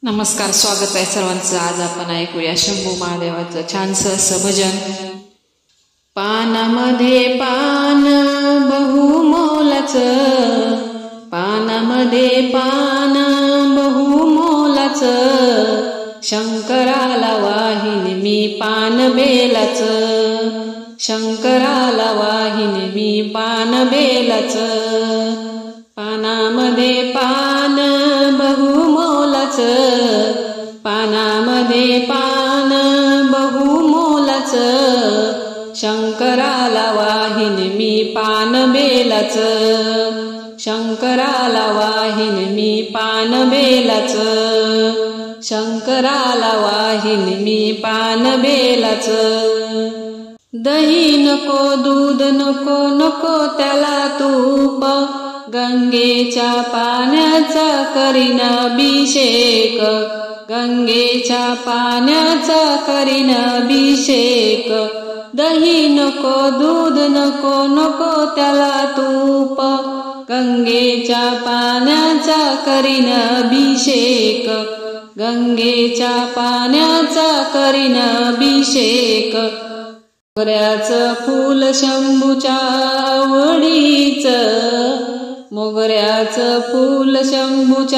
नमस्कार, स्वागत आहे सर्वांचं. आज आपण ऐकूया शंभू महादेवाचं छानसं असं भजन. पानामध्ये पान बहुमोलाचं, पानामध्ये पान बहुमोलाचं, शंकराला वाहीन मी पान बेलाचं, शंकराला वाहीन मी पान बेलाचं. पानामध्ये पान बहुमोलाचं, पानामध्ये पान बहुमोलाचं, शंकराला वाहीन मी पान बेलाचं, शंकराला वाहीन मी पान बेलाचं, शंकराला वाहीन मी पान बेलाचं. दही नको, दूध नको, नको त्याला तूप, गंगेच्या पाण्याचा करीन अभिषेक, गंगेच्या पाण्याचा करीन अभिषेक. दही नको, दूध नको, नको त्याला तूप, गंगेच्या पाण्याचा करीन अभिषेक, गंगेच्या पाण्याचा करीन अभिषेक. मोगऱ्याचं फूल शंभूच्या आवडीचं, मोगऱ्याचं फूल शंभूच्या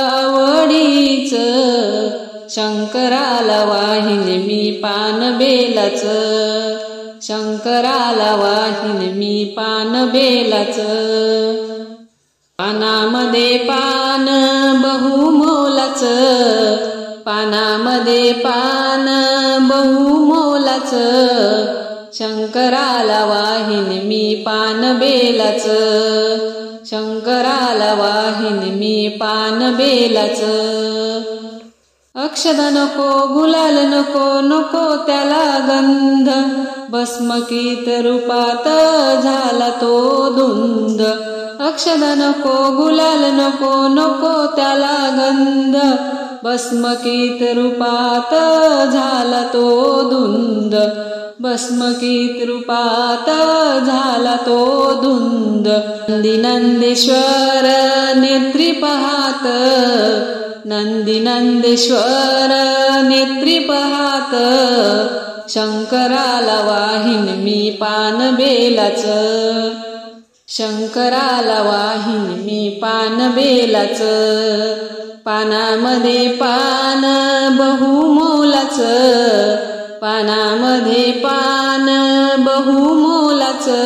आवडीचं, शंकराला वाहीन मी पान बेलाचं, शंकराला वाहीन मी पान बेलाचं. पानामध्ये पान बहुमोलाचं, पानामध्ये पान बहुमोलाचं, शंकराला वाहीन मी पान बेलाचं, शंकराला वाहीन मी पान बेलाचं. अक्षदा नको, गुलाल नको, नको त्याला गंध, भस्मकीत रूपात झाला तो धुंद. अक्षदा नको, गुलाल नको, नको त्याला गंध, भस्मकीत रूपात झाला तो धुंद, भस्मकीत रूपात झाला तो धुंद. नंदी नंदेश्वर नेत्री पहात, नंदी नंदेश्वर नेत्री पहात, शंकराला वाहीन मी पान बेलाचं, शंकराला वाहीन मी पान बेलाचं. पानामध्ये पान बहुमोलाचं, पानामध्ये पान बहुमोलाचं,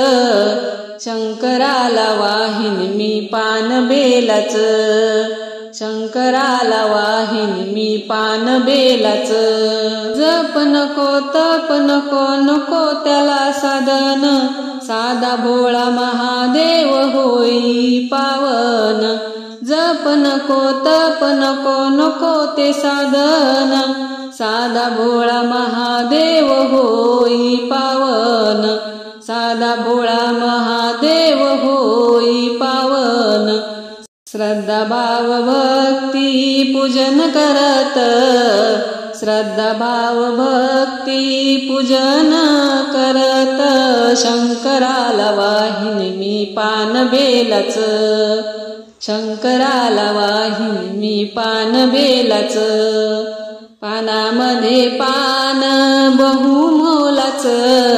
शंकराला वाहीन मी पान बेलाचं, शंकराला वाहीन मी पान बेलाचं. जप नको, तप नको, नको त्याला साधन, साधा भोळा महादेव होई पावन. जप नको, तप नको, नको ते साधन, साधा भोळा महादेव होई पावन, साधा भोळा महादेव होई पावन. श्रद्धा भाव भक्ती पूजन करत, श्रद्धा भाव भक्ती पूजन करत, शंकराला वाहीन मी पान बेलाचं, शंकराला वाहीन मी पान बेलाचं. पानामध्ये पान बहुमोलाचं,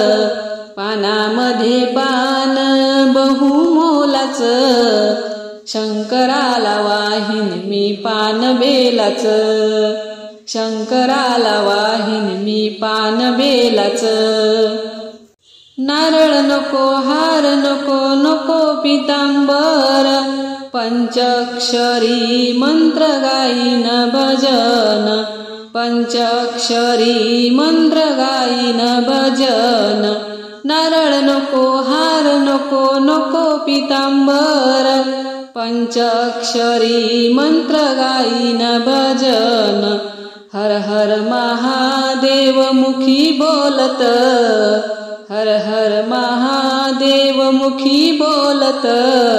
पानामध्ये पान बहुमोलाचं, शंकराला वाहीन मी पान बेलाचं, शंकराला वाहीन मी पान बेलाचं. नारळ नको, हार नको, नको पितांबर, पंचाक्षरी मंत्र गाईन भजन, पंचाक्षरी मंत्र गाईन भजन. नारळ नको, हार नको, नको पितांबर, पंचाक्षरी मंत्र गाईन भजन. हर हर महादेव मुखी बोलत, हर हर महादेव मुखी बोलत,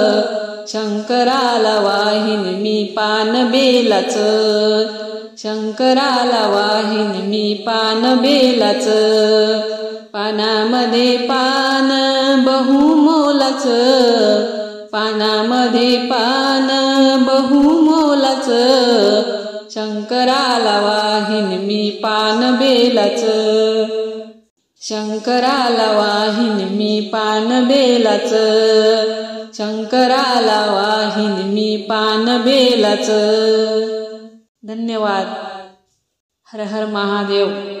शंकराला वाहीन मी पान बेलाचं, शंकराला वाहीन मी पान बेलाचं. पानामध्ये पान बहुमोलाचं, पानामध्ये पान बहुमोलाचं, शंकराला वाहीन मी पान बेलाचं, शंकराला वाहीन मी पान बेलाचं, शंकराला वाहीन मी पान बेलाचं. धन्यवाद. हर हर महादेव.